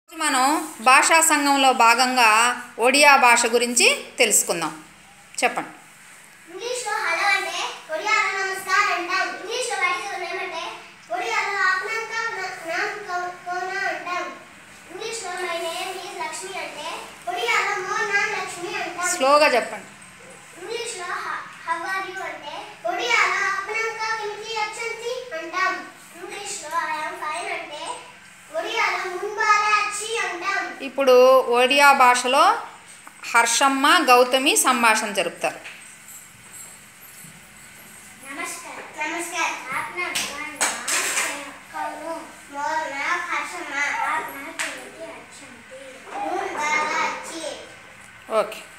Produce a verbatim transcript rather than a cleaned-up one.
మనం భాషా సంఘంలో భాగంగా ఒడియా భాష గురించి తెలుసుకుందాం. చెప్పండి. ఇంగ్లీష్లో హలో అంటే ఒడియాలో నమస్కారం అంటాం. ఇంగ్లీష్లో వాట్ ఇస్ యువర్ నేమ్ అంటే ఒడియాలో ఆప్నాక నామ్ కౌన అంటాం. ఇంగ్లీష్లో మై నేమ్ ఈజ్ లక్ష్మి అంటే ఒడియాలో మోర్ నామ్ లక్ష్మి అంటాం. స్లోగా చెప్పండి. ఇంగ్లీష్లో హౌ ఆర్ యు అంటే ఒడియాలో ఆప్నాక కింకి అచ్చంతి అంటాం. ఇంగ్లీష్లో ఐ యామ్ ఫైన్ అంటే ఒడియాలో మున్బాలే అచ్చి అంటాం. ఇప్పుడు ఒడియా భాషలో హర్షమ్మ గౌతమి సంభాషణ జరుపుతారు. नमस्कार नमस्कार आप ना नाम कौनो मोर नाम हर्षम्मा आप ना किंती अच्छंती मून बाला अच्छी. ఓకే.